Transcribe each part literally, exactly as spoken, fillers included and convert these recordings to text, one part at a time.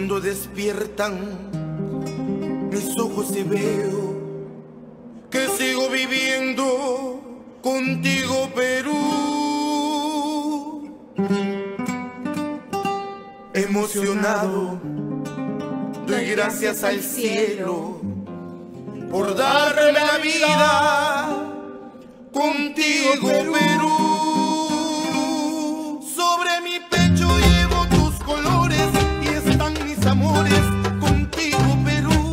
cuando despiertan mis ojos y veo que sigo viviendo contigo, Perú. Emocionado, doy gracias al cielo por darme la vida contigo, Perú. Sobre mi pecho llevo tus colores y están mis amores contigo, Perú.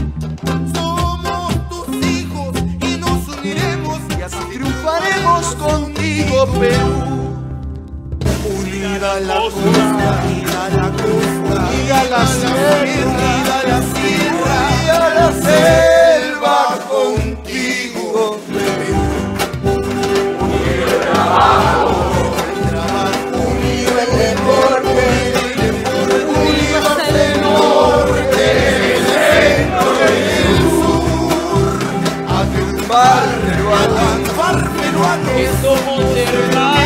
Somos tus hijos y nos uniremos y así triunfaremos contigo, Perú. Unida la costa, unida la costa, unida la sierra, unida la sierra, unida la selva contigo, Perú. Unido el trabajo, el trabajo, unido el deporte, el deporte, unido el norte, el centro y el sur. A triunfar peruano, a triunfar peruano, que somos hermanos.